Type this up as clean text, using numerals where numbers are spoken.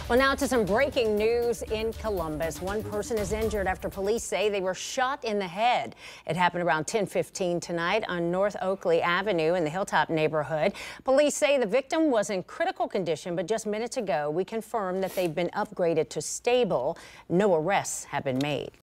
Well, now to some breaking news in Columbus. One person is injured after police say they were shot in the head. It happened around 10:15 tonight on North Oakley Avenue in the Hilltop neighborhood. Police say the victim was in critical condition, but just minutes ago we confirmed that they've been upgraded to stable. No arrests have been made.